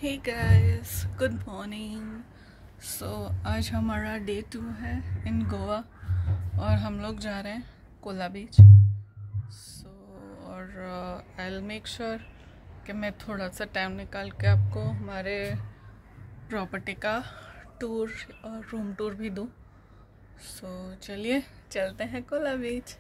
हे guys, good morning. So आज हमारा day 2 है इन गोवा और हम लोग जा रहे हैं कोला बीच। और आई विल मेक श्योर कि मैं थोड़ा सा टाइम निकाल के आपको हमारे प्रॉपर्टी का टूर और रूम टूर भी दूँ। चलिए चलते हैं कोला बीच।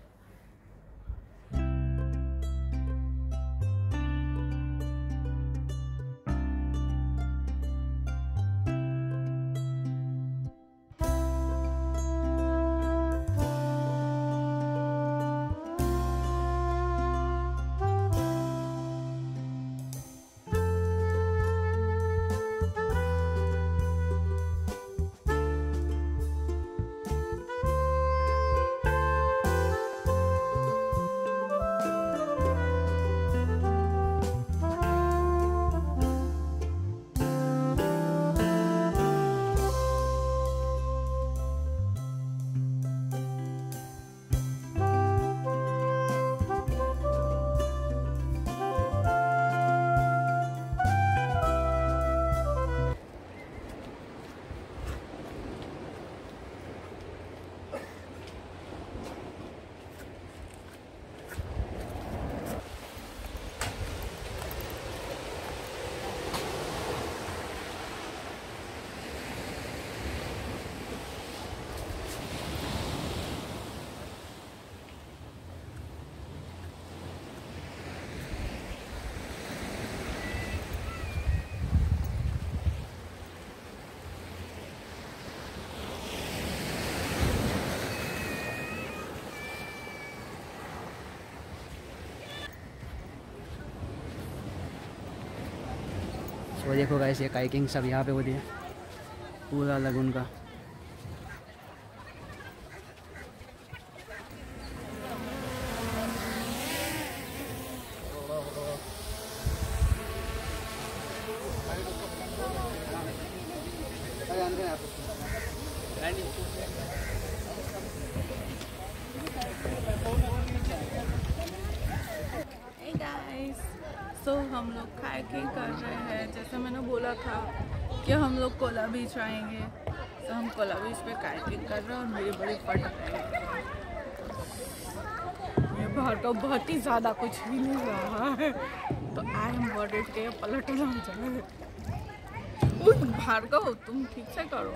वो देखो गाइस, ये काइकिंग सब यहाँ पे होती है पूरा लगुन का। हम लोग कायाकिंग कर रहे हैं। जैसे मैंने बोला था कि हम लोग कोला बीच आएंगे, तो हम कोला बीच पे कायाकिंग कर रहे हैं और मेरी बड़ी फट है। ये बाहर का बहुत ही ज़्यादा कुछ भी नहीं रहा है, तो आई एम वॉरिड के पलटना जाए। बाहर का हो, तुम ठीक से करो।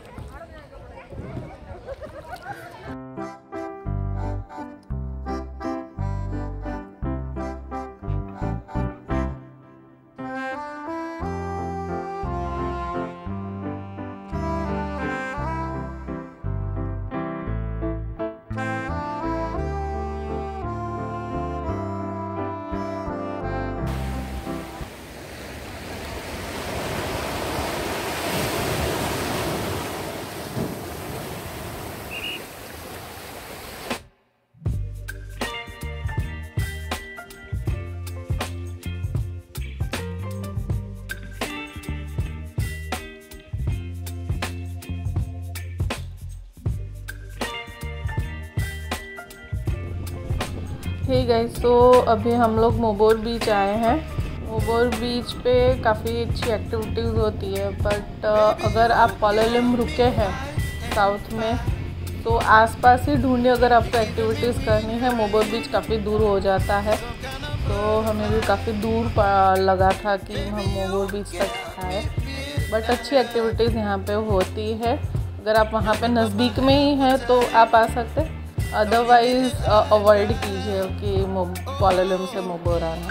ठीक है, सो अभी हम लोग मोबोर बीच आए हैं। मोबोर बीच पे काफ़ी अच्छी एक्टिविटीज़ होती है, बट अगर आप कोलालिम रुके हैं साउथ में तो आसपास ही ढूंढिए अगर आपको एक्टिविटीज़ करनी है। मोबोर बीच काफ़ी दूर हो जाता है, तो हमें भी काफ़ी दूर लगा था कि हम मोबोर बीच तक आए, बट अच्छी एक्टिविटीज़ यहाँ पे होती है। अगर आप वहाँ पे नज़दीक में ही हैं तो आप आ सकते हैं, अदरवाइज़ अवॉइड कीजिए कि कोलालिम से मोबोर आना।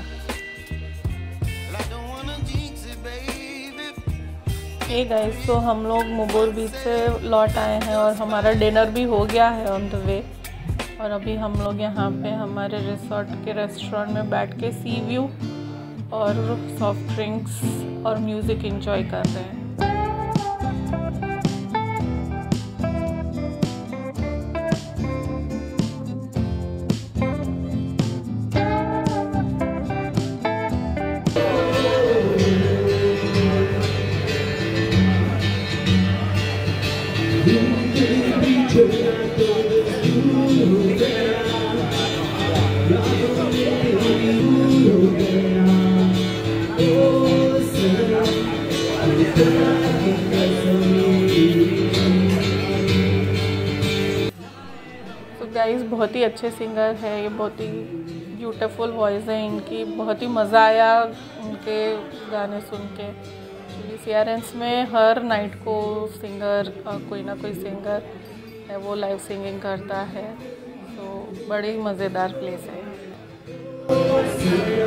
हे गाइस, तो हम लोग मोबोर बीच से लौट आए हैं और हमारा डिनर भी हो गया है ऑन द वे। और अभी हम लोग यहाँ पे हमारे रिसोर्ट के रेस्टोरेंट में बैठ के सी व्यू और सॉफ्ट ड्रिंक्स और म्यूज़िक एंजॉय कर रहे हैं। गाइस बहुत ही अच्छे सिंगर है, ये बहुत ही ब्यूटीफुल वॉइस है इनकी, बहुत ही मज़ा आया उनके गाने सुन के। एक्चुअली CRNs में हर नाइट को सिंगर कोई ना कोई सिंगर है वो लाइव सिंगिंग करता है, तो बड़ी मज़ेदार प्लेस है।